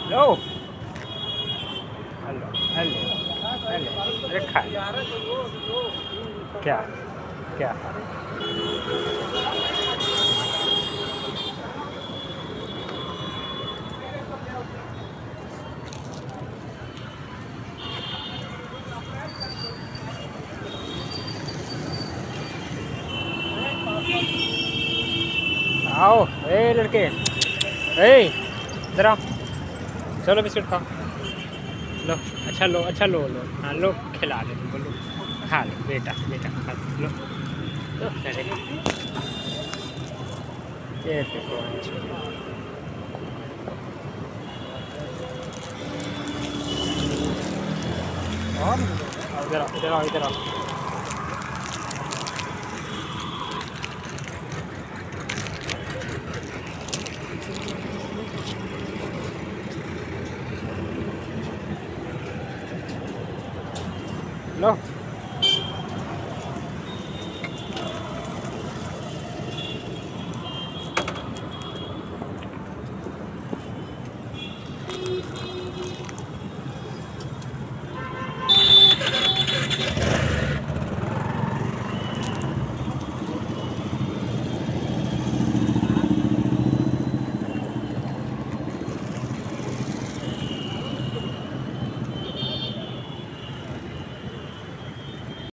लो hello hello hello रखा क्या क्या आओ ए लड़के ए इधर आओ चलो बिस्किट खाओ लो अच्छा लो लो हाँ लो खिला दे तुमको लो खा लो बेटा बेटा खा लो लो अरे ये देखो और इधर आओ इधर आओ इधर आओ लो